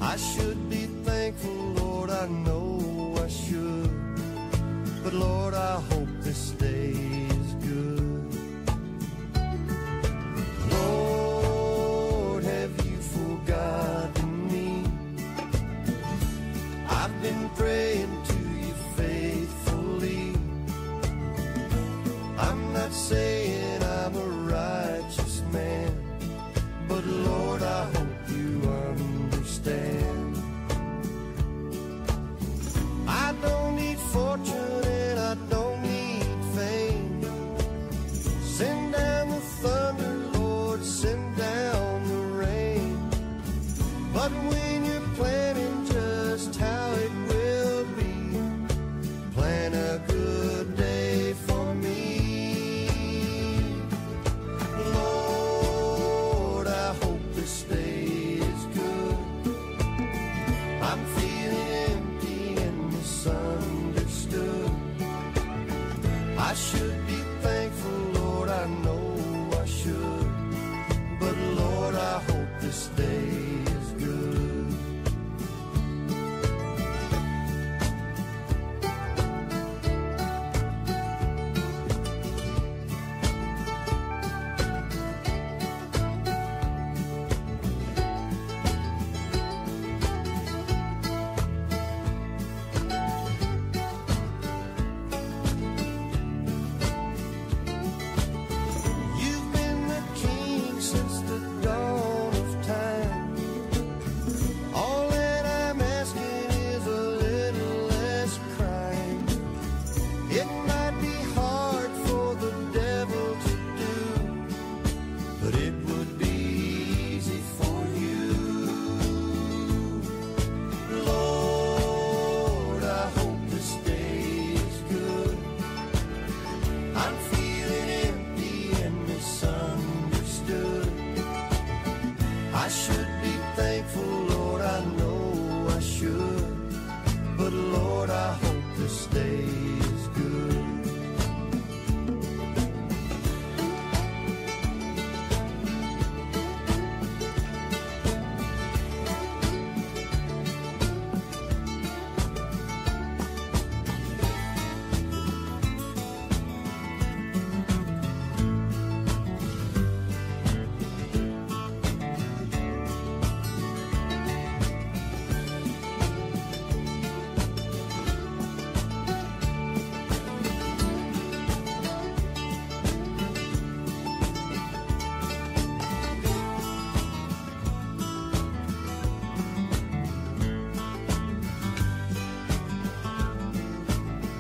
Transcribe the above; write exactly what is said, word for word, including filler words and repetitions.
I should be thankful, Lord, I know I should. But Lord, I hope this day is good. Lord, have you forgotten me? I've been praying to you faithfully. I'm not saying I'm a righteous man, but Lord, I hope you understand. I don't need fortune and I don't need fame. Send down the thunder, Lord, send down the rain. But when you're planning just how it will be, plan a good day for me. Lord, I hope this day is good. I'm